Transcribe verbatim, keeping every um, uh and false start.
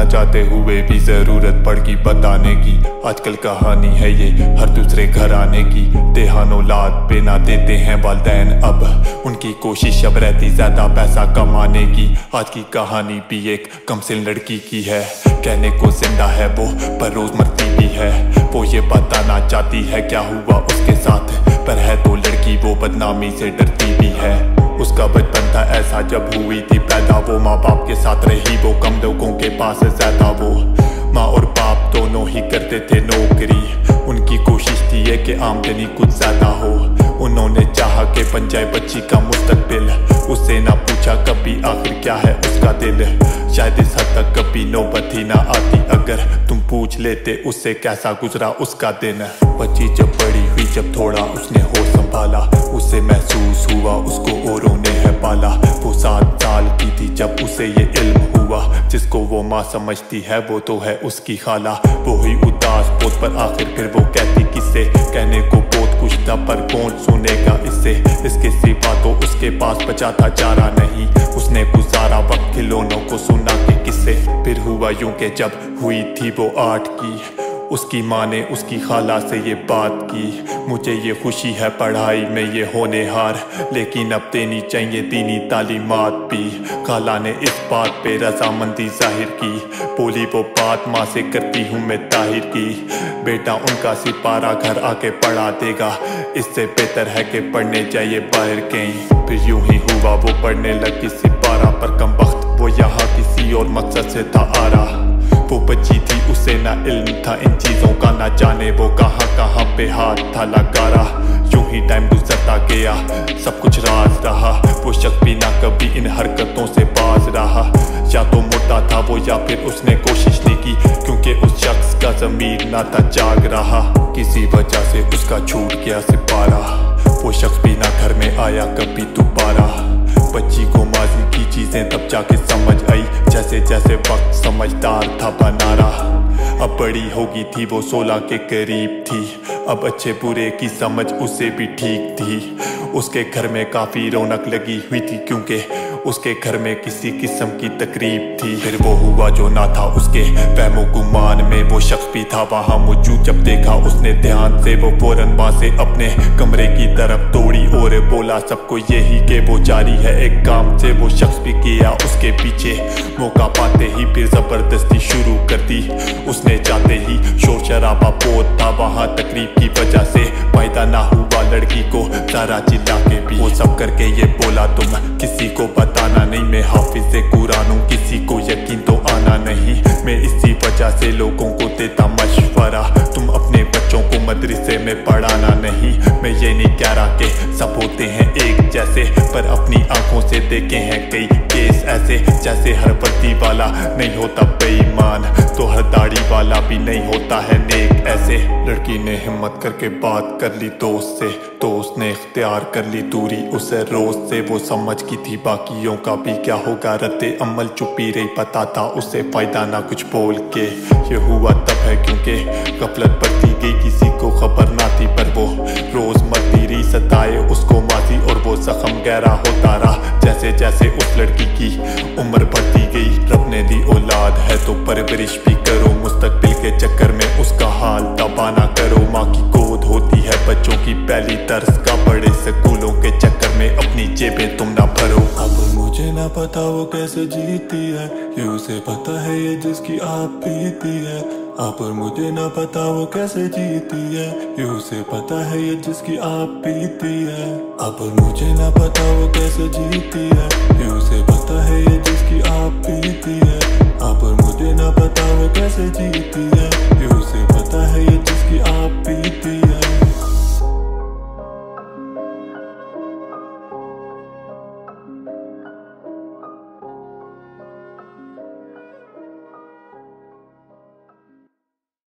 ना चाहते हुए भी जरूरत पड़ गई बताने की। आजकल कहानी है ये हर दूसरे घर आने की। देहान औलाद पे ना देते हैं वालिदैन, अब उनकी कोशिश अब रहती ज्यादा पैसा कमाने की। आज की कहानी भी एक कमसिन लड़की की है, कहने को जिंदा है वो पर रोज मरती भी है। वो ये बताना चाहती है क्या हुआ उसके साथ, पर है तो लड़की वो बदनामी से डरती भी है। उसका बचपन था ऐसा जब हुई थी पैदा, वो माँ बाप के साथ रही, वो कम लोगों के पास ज्यादा। वो माँ और बाप दोनों ही करते थे नौकरी, उनकी कोशिश थी है कि आमदनी कुछ ज्यादा हो। उन्होंने चाहा कि बन जाए बच्ची का मुस्तकबिल, उससे ना पूछा कभी आखिर क्या है उसका दिल। शायद इस हद तक कभी नौबत ही ना आती अगर तुम पूछ लेते उससे कैसा गुजरा उसका दिन। बच्ची जब बड़ी हुई, जब थोड़ा उसने होश संभाला, उससे महसूस हुआ उसको औरों ने है पाला। वो सात साल की थी जब उसे ये इल्म हुआ, जिसको वो माँ समझती है वो तो है उसकी खाला। वो हुई उदास बहुत पर आखिर फिर वो कहती किससे, कहने को बहुत कुछ था पर कौन सुनेगा इससे। इसके सिवा तो उसके पास बचा था चारा नहीं, उसने गुजारा वक्त खिलौनों को सुना के किस्से। फिर हुआ यूं कि जब हुई थी वो आठ की, उसकी माँ ने उसकी खाला से ये बात की, मुझे ये खुशी है पढ़ाई में ये होनहार, लेकिन अब देनी चाहिए दीनी तालीमात भी। खाला ने इस बात पे रजामंदी जाहिर की, बोली वो बात माँ से करती हूँ मैं ताहिर की। बेटा उनका सिपारा घर आके पढ़ा देगा, इससे बेहतर है कि पढ़ने जाइए बाहर कहीं। फिर यूं ही हुआ वो पढ़ने लगी सिपारा, पर कम वक्त वो यहाँ किसी और मकसद से था आ रहा। वो बच्ची थी उसे ना इल्म था इन चीजों का, ना जाने वो कहाँ कहाँ पे हाथ था लगा रहा। यूं ही टाइम गुजरता गया सब कुछ राज रहा, वो शख्स भी ना कभी इन हरकतों से बाज रहा। या तो मुर्दा था वो या फिर उसने कोशिश नहीं की, क्योंकि उस शख्स का ज़मीर ना था जाग रहा। किसी वजह से उसका छूट गया सिपारा, वो शख्स भी ना घर में आया कभी दोबारा। बच्ची को माजी की चीजें तब जाके समझ आई, जैसे जैसे वक्त समझदार था बना रहा। अब बड़ी होगी थी वो सोलह के करीब थी, अब अच्छे बुरे की समझ उसे भी ठीक थी। उसके घर में काफी रौनक लगी हुई थी, क्योंकि उसके घर में किसी किस्म की तकरीब थी। फिर वो हुआ जो ना था उसके वहमो गुमान में, वो शख्स भी था वहाँ मौजूद। जब देखा उसने ध्यान से वो फौरन वहाँ से अपने कमरे की तरफ दौड़ी और बोला सबको यही कि वो जारी है एक काम से। वो शख्स भी गया उसके पीछे, मौका पाते ही फिर जबरदस्ती शुरू कर दी उसने। जाते ही शोर शराबा बहुत था वहाँ तकरीब की वजह से, फायदा ना हुआ लड़की को सारा चिल्ला के भी। वो सब करके ये बोला तुम किसी को बताना नहीं, मैं हाफिज़े कुरान हूँ किसी को यकीन तो आना नहीं। मैं इसी वजह से लोगों को देता मशवरा, तुम अपने बच्चों को मदरसे में पढ़ाना नहीं। मैं ये नहीं कह रहा कि सब होते हैं एक जैसे, पर अपनी आंखों से देखे हैं कई केस ऐसे। जैसे हर वर्दी वाला नहीं होता बेईमान, तो हर दाढ़ी वाला भी नहीं होता है नेक ऐसे। लड़की ने हिम्मत करके बात कर ली दोस्त से, तो उसने इख्तियार कर ली दूरी उसे रोज से। वो समझ की थी बाकियों का भी क्या होगा रद्दे अमल, चुपी रही पता था उसे फायदा ना कुछ बोल के। ये हुआ तब है क्योंकि गफलत बढ़ती गई, किसी को खबर ना थी, पर वो रोज मरती रही सताए उसको माजी, और वो जख्म गहरा होता रहा जैसे जैसे उस लड़की की उम्र बढ़ती गई। रब ने दी औलाद है तो परवरिश भी करो, मुस्तकबिल के चक्कर में उसका हाल तबाह ना करो। माँ की गोद होती है बच्चों की पहली दर्स का, बड़े स्कूलों के चक्कर में अपनी जेबें तुम ना भरो। अब मुझे ना पता वो कैसे जीती है, ये उसे पता है ये जिसकी आप पीती है। अब मुझे ना पता वो कैसे जीती है, ये उसे पता है ये जिसकी आप पीती है। अब मुझे ना पता वो कैसे जीती है, ये उसे पता है ये जिसकी आप पीती है। अब मुझे ना पता वो कैसे जीती है, ये उसे पता है ये जिसकी आप पीती है।